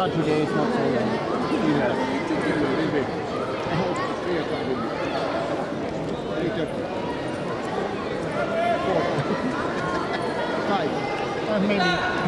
today is not so long. Maybe.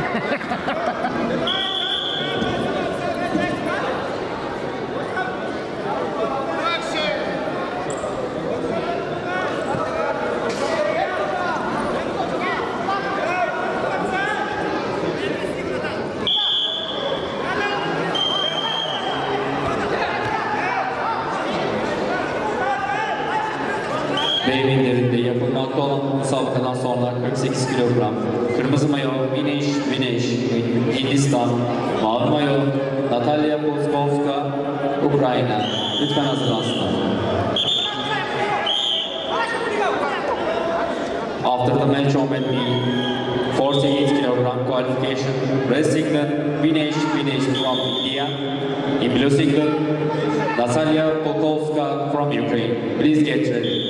Beyvinlerinde yapılmakta olan bu müsabakadan sonra 48 kilogram. Kırmızı mayo Vinesh, Hindistan. Mavi mayo Natalya Polskovska, Ukrayna. Lütfen hazırlansınlar. After the match on the 48 kilogram qualification, red singlet Vinesh from India. In blue singlet Natalya Polkovska from Ukraine. Please get ready.